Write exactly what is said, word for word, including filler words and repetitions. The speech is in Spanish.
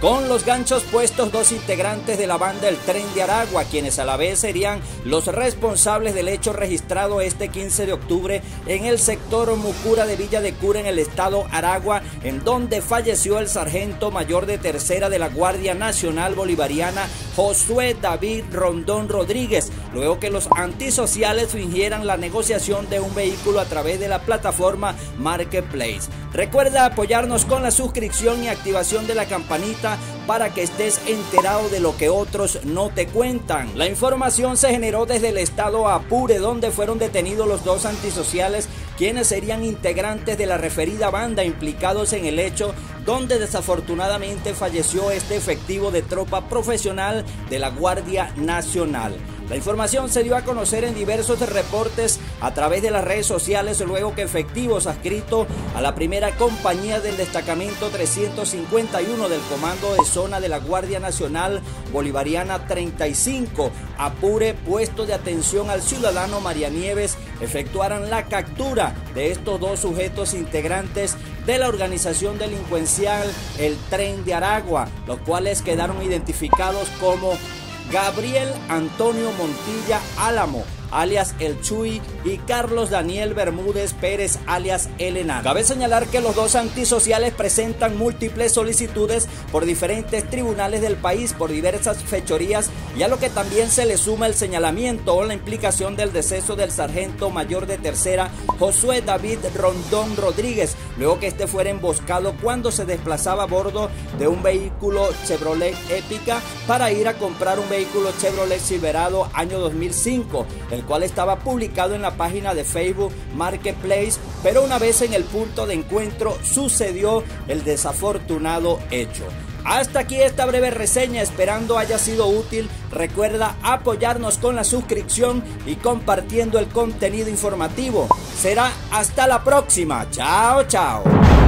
con los ganchos puestos dos integrantes de la banda El Tren de Aragua, quienes a la vez serían los responsables del hecho registrado este quince de octubre en el sector Mucura de Villa de Cura en el estado Aragua, en donde falleció el sargento mayor de tercera de la Guardia Nacional Bolivariana, Josué David Rondón Rodríguez, luego que los antisociales fingieran la negociación de un vehículo a través de la plataforma Marketplace. Recuerda apoyarnos con la suscripción y activación de la campanita para que estés enterado de lo que otros no te cuentan. La información se generó desde el estado Apure, donde fueron detenidos los dos antisociales, quienes serían integrantes de la referida banda implicados en el hecho, donde desafortunadamente falleció este efectivo de tropa profesional de la Guardia Nacional. La información se dio a conocer en diversos reportes a través de las redes sociales, luego que efectivos adscritos a la primera compañía del destacamento trescientos cincuenta y uno del Comando de Zona de la Guardia Nacional Bolivariana treinta y cinco, Apure, puesto de atención al ciudadano María Nieves, efectuaran la captura de estos dos sujetos integrantes de la organización delincuencial El Tren de Aragua, los cuales quedaron identificados como Gabriel Antonio Montilla Álamo, alias El Chuy, y Carlos Daniel Bermúdez Pérez, alias El Enano. Cabe señalar que los dos antisociales presentan múltiples solicitudes por diferentes tribunales del país por diversas fechorías, y a lo que también se le suma el señalamiento o la implicación del deceso del sargento mayor de tercera Josué David Rondón Rodríguez, luego que este fuera emboscado cuando se desplazaba a bordo de un vehículo Chevrolet Épica para ir a comprar un vehículo Chevrolet Silverado año dos mil cinco, el cual estaba publicado en la página de Facebook Marketplace, pero una vez en el punto de encuentro sucedió el desafortunado hecho. Hasta aquí esta breve reseña, esperando haya sido útil. Recuerda apoyarnos con la suscripción y compartiendo el contenido informativo. Será hasta la próxima. Chao, chao.